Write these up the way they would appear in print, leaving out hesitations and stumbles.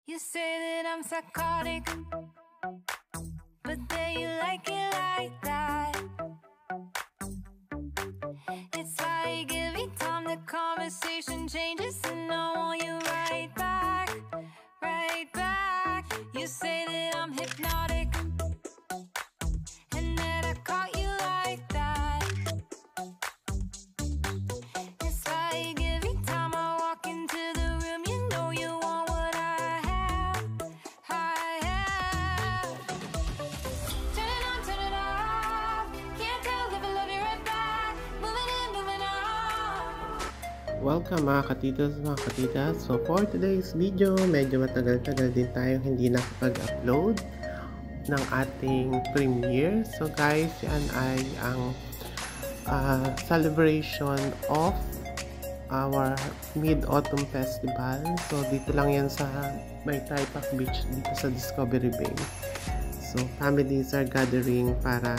You say that I'm psychotic, but then you like it like that. It's like every time the conversation changes and I want you right back, right back. You say that I'm hypnotic and that I caught you like that. It's like every time I walk into the room, you know you want what I have, I have. Turn it on, turn it off. Can't tell if I love you right back. Moving in, moving on. Welcome mga katitos, mga katitas. So for today's video, medyo matagal-tagal din tayong hindi nakapag-upload ng ating premiere. So guys, yan ay ang celebration of our Mid-Autumn Festival. So dito lang yan sa may Taipak Beach dito sa Discovery Bay. So families are gathering para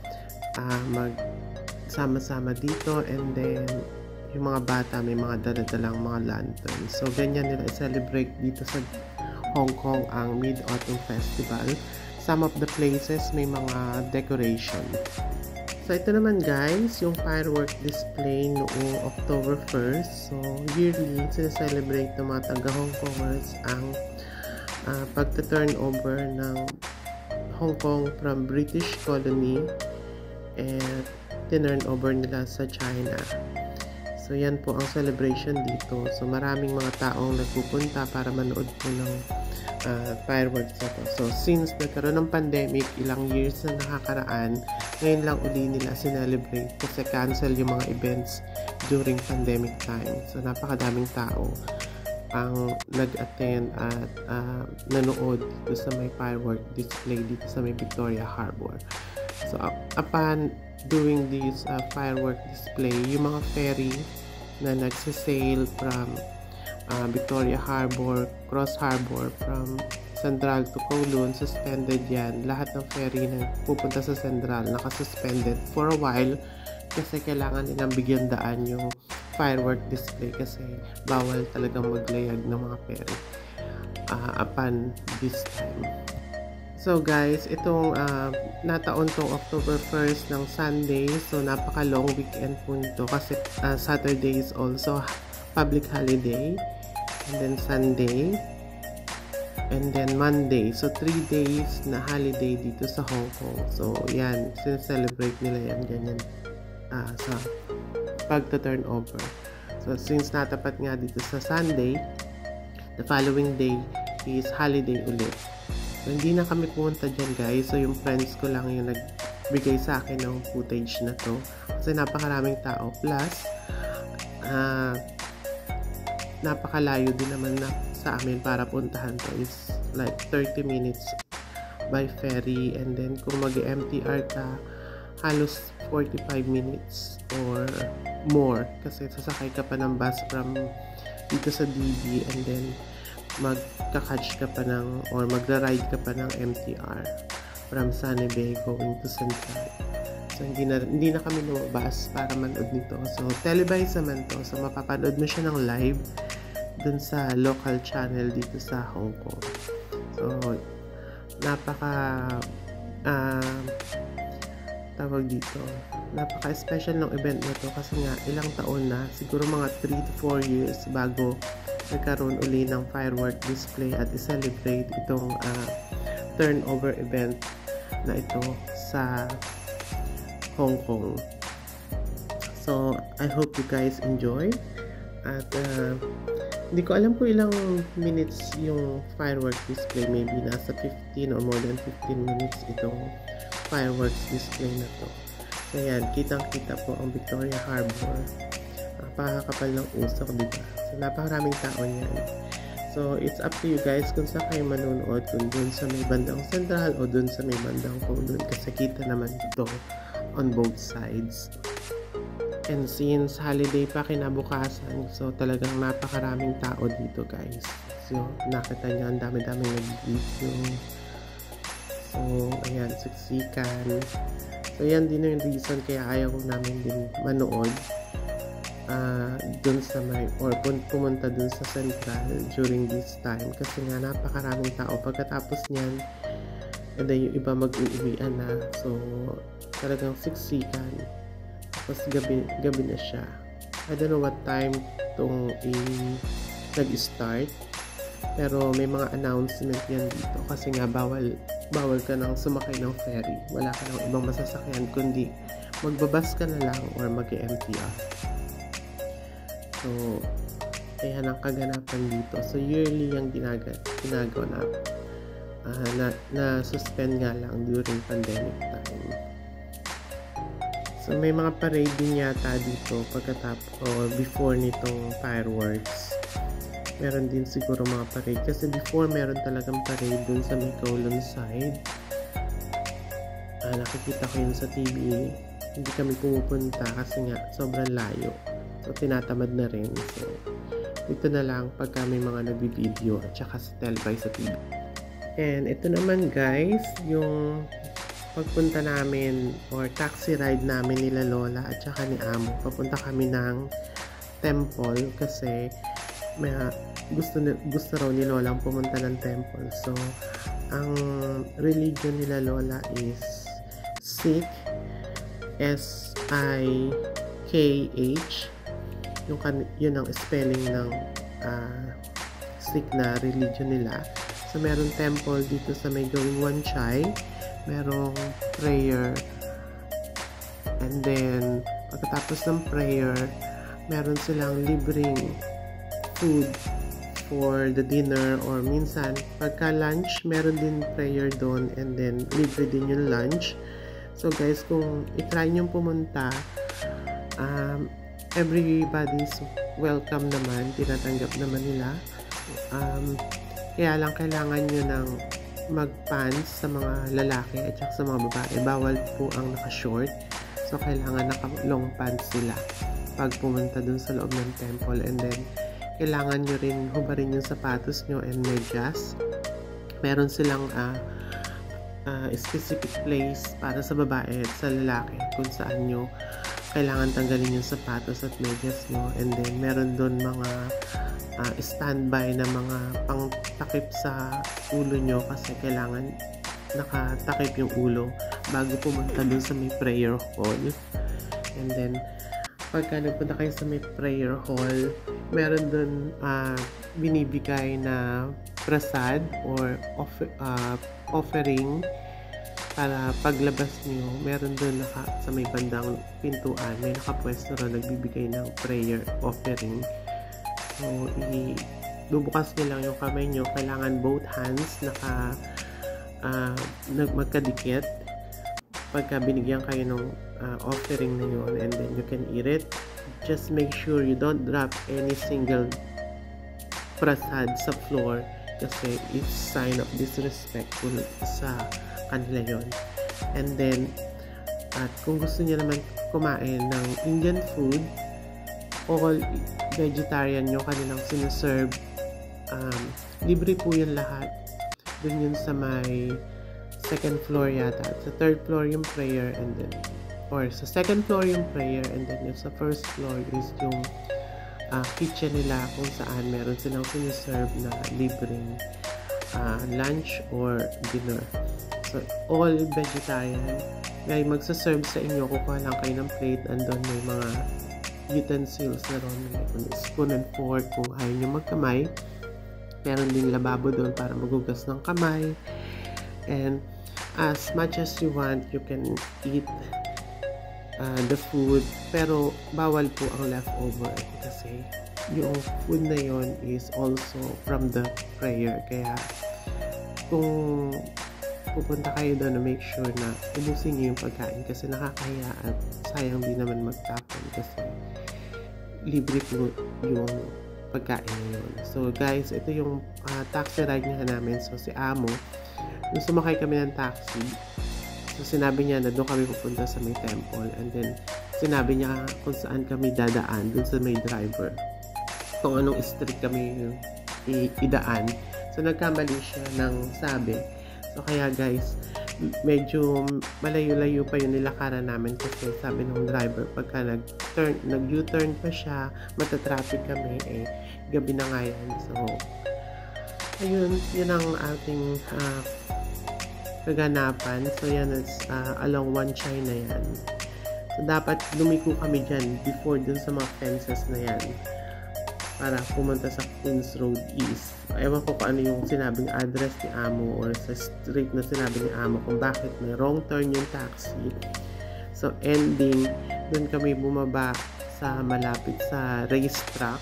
magsama-sama dito, and then yung mga bata may mga dala-dalang mga lanterns. So ganyan nila i-celebrate dito sa Hong Kong ang Mid-Autumn Festival. Some of the places may mga decoration. So ito naman guys, yung firework display noong October 1st. So yearly, sineselebrate ng mga taga-Hong Kongers ang pagta-turn over ng Hong Kong from British colony and tinurn over nila sa China. So yan po ang celebration dito. So maraming mga taong nagpupunta para manood po ng fireworks na to. So since nagkaroon ng pandemic, ilang years na nakakaraan, ngayon lang uli nila sinelebrate kasi cancel yung mga events during pandemic time. So napakadaming tao ang nag-attend at nanood dito sa may firework display dito sa may Victoria Harbour. So upon doing this firework display, yung mga ferry na nagsasail from Victoria Harbour, Cross Harbour from Central to Kowloon, suspended yan. Lahat ng ferry na pupunta sa Central nakasuspended for a while kasi kailangan nilang bigyan daan yung firework display kasi bawal talagang maglayag ng mga ferry upon this time. So guys, itong nataon tong October 1st ng Sunday. So napaka long weekend po nito kasi Saturday is also public holiday, and then Sunday, and then Monday. So 3 days na holiday dito sa Hong Kong. So yan, sineselebrate nila yan ganyan sa pagta-turn over. So since natapat nga dito sa Sunday, the following day is holiday ulit. So, hindi na kami pumunta dyan guys. So yung friends ko lang yung nagbigay sa akin ng footage na to kasi napakaraming tao, plus napakalayo din naman na sa amin para puntahan to. It's like 30 minutes by ferry, and then kung mag-MTR ka, halos 45 minutes or more kasi sasakay ka pa ng bus from dito sa DB, and then magka-catch ka pa ng or magra-ride ka pa ng MTR from Sunny Bay going to Central. So hindi na kami lumabas para manood nito. So televised naman to, so mapapanood mo siya ng live dun sa local channel dito sa Hong Kong. So tawag dito, napaka-special ng event na to kasi nga ilang taon na, siguro mga 3 to 4 years bago nagkaroon uli ng firework display at i-celebrate itong turnover event na ito sa Hong Kong. So I hope you guys enjoy, at hindi ko alam kung ilang minutes yung firework display, maybe nasa 15 or more than 15 minutes itong fireworks display na to. So yan, kitang-kita po ang Victoria Harbour. Napakakapal ng usok, diba? So napakaraming tao yan. So it's up to you guys kung saan kayo manonood, kung dun sa may bandang Central o dun sa may bandang Kowloon, kasi kita naman ito on both sides. And since holiday pa kinabukasan, so talagang napakaraming tao dito guys. So nakita nyo, ang dami-daming nag-video. So ayan, siksikan. So yan din yung reason kaya ayaw namin din manood dun sa may, or pumunta dun sa Central during this time kasi nga napakaraming tao. Pagkatapos niyan, and then yung iba mag-uuwian na, so talagang siksikan, tapos gabi na siya. I don't know what time tong nag-start, pero may mga announcement yan dito kasi nga bawal ka nang sumakay ng ferry, wala ka nang ibang masasakyan kundi magbabas ka na lang or mag-MTR. So ayan ang kaganapan dito. So yearly yung ginagawa na suspend nga lang during pandemic time. So may mga parade din yata dito pagkatapos o before nitong fireworks. Meron din siguro mga parade kasi before meron talagang parade dun sa may Kowloon side. Nakikita ko yun sa TV. Hindi kami pumupunta kasi nga sobrang layo. So tinatamad na rin. So dito na lang pagka may mga nagbi-video at saka sa telebay sa TV. And ito naman guys, yung pagpunta namin or taxi ride namin nila Lola at saka ni Amo. Papunta kami ng temple kasi may gusto raw ni Lola pumunta ng temple. So ang religion nila Lola is Sikh, S-I-K-H. Yun ang spelling ng Sikh na religion nila. So meron temple dito sa may Gawing Wan Chai, merong prayer, and then pagkatapos ng prayer meron silang libreng food for the dinner, or minsan pagka lunch meron din prayer doon and then libre din yung lunch. So guys, kung itry nyo pumunta, everybody's welcome naman, tinatanggap naman nila. Kaya lang kailangan nyo ng mag-pants sa mga lalaki at saka sa mga babae. Bawal po ang naka-short. So, kailangan naka-long pants sila pag pumunta dun sa loob ng temple. And then, kailangan nyo rin hubarin yung sapatos nyo and medyas. Meron silang specific place para sa babae at sa lalaki kung saan nyo kailangan tanggalin yung sapatos at medyas nyo. And then, meron dun mga standby na mga pangtakip sa ulo nyo kasi kailangan nakatakip yung ulo bago pumunta dun sa may prayer hall. And then pagka nagpunta kayo sa may prayer hall, meron dun binibigay na prasad or offering para paglabas nyo. Meron dun sa may bandang pintuan, may nakapwesto rin nagbibigay ng prayer offering. So, bubukas nyo lang yung kamay nyo. Kailangan both hands magkadikit pagka binigyan kayo ng offering na yun, and then you can eat it. Just make sure you don't drop any single prasad sa floor kasi it's sign of disrespectful sa kanila yun. And then, at kung gusto nyo naman kumain ng Indian food, all vegetarian yung kanilang sinaserve, libre po yun lahat. Dun yun sa may second floor yata. Sa third floor yung prayer, and then or sa second floor yung prayer, and then yung sa first floor is yung kitchen nila kung saan meron silang sinaserve na libreng lunch or dinner. So all vegetarian. May magsaserve sa inyo, kukuha lang kayo ng plate, and doon may mga utensils na ron, spoon and fork kung ayaw nyo magkamay. Meron din lababo doon para magugas ng kamay. And as much as you want, you can eat the food, pero bawal po ang leftover kasi yung food na yon is also from the prayer. Kaya kung pupunta kayo doon, make sure na ubusin nyo yung pagkain kasi nakakahiya at sayang din naman magtapon kasi libre po yung pagkain na yun. So guys, ito yung taxi ride nga namin. So si Amo, nung sumakay kami ng taxi, so sinabi niya na doon kami pupunta sa may temple, and then sinabi niya kung saan kami dadaan doon sa may driver, kung anong street kami idaan. So nagkamali siya ng sabi. So kaya guys, medyo malayo-layo pa yung nilakaran namin kasi sabi ng driver pagka nag-U-turn pa siya, matatraffic kami, gabi na nga yan. So, ayun, yun ang ating kaganapan. So, yan is along Wan Chai na yan. So, dapat lumiko kami dyan before dun sa mga fences na yan para pumunta sa Queens Road East. Ewan ko kung ano yung sinabing address ni Amo or sa street na sinabi ni Amo kung bakit may wrong turn yung taxi. So, ending, dun kami bumaba sa malapit sa racetrack.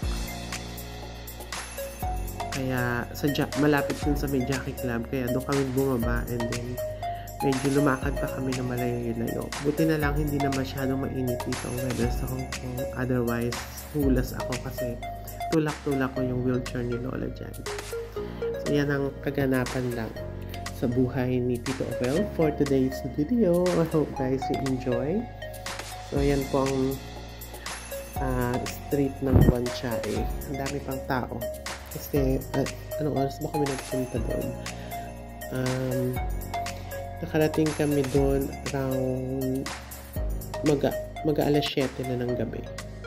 Kaya, malapit dun sa may Jockey Club. Kaya doon kami bumaba and then medyo lumakad pa kami na malayo-layo. Buti na lang hindi na masyadong mainit dito ang weather sa Hong Kong. Otherwise, hulas ako kasi tulak-tulak ko yung wheelchair ni Lola dyan. So, yan ang kaganapan lang sa buhay ni Tito Ovel for today's video. I hope guys you enjoy. So, yan po ang street ng Wan Chai. Ang dami pang tao. Kasi, anong oras ba kami nagpunta doon? Nakarating kami doon around mag-alas 7 na ng gabi.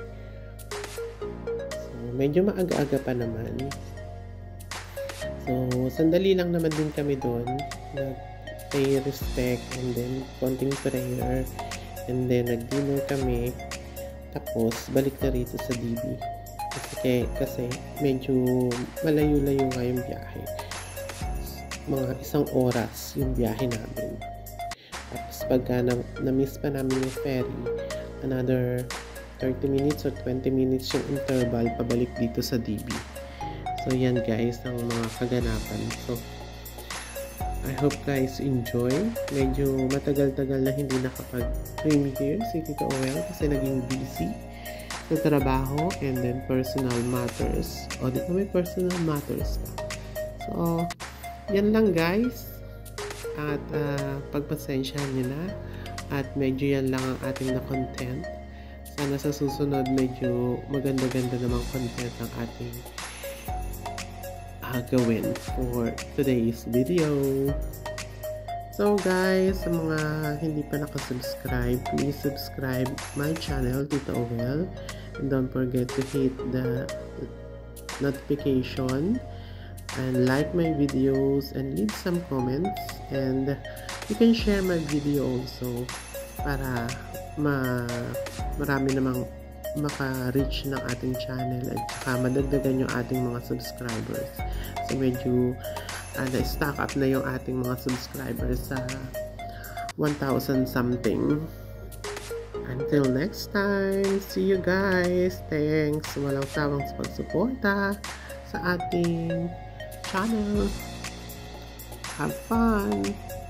Medyo maaga-aga pa naman. So, sandali lang naman din kami doon. Nag-pay respect and then konting prayer. And then, nag-dinner kami. Tapos, balik na rito sa DB. Kasi medyo malayo-layo nga yung biyahe. Mga 1 oras yung biyahe namin. Tapos, pagka na-miss pa namin yung ferry, another 30 minutes or 20 minutes yung interval pabalik dito sa DB. So, yan guys ang mga kaganapan. So, I hope guys enjoy. Medyo matagal-tagal na hindi nakapag-premiere si Tito Ovel kasi naging busy sa trabaho and then personal matters. O, di ba may personal matters pa? So, yan lang guys. At pagpasensyahan nyo na. At medyo yan lang ang ating na content. Sana sa susunod medyo maganda-ganda namang content ang ating gawin for today's video. So guys, sa mga hindi pa nakasubscribe, please subscribe my channel, Tito Ovel. And don't forget to hit the notification and like my videos and leave some comments. And you can share my video also para marami namang maka-reach ng ating channel at saka madagdagan yung ating mga subscribers. So medyo na-stack up na yung ating mga subscribers sa 1,000 something. Until next time, see you guys. Thanks. Walang sawang pagsuporta sa ating channel. Have fun!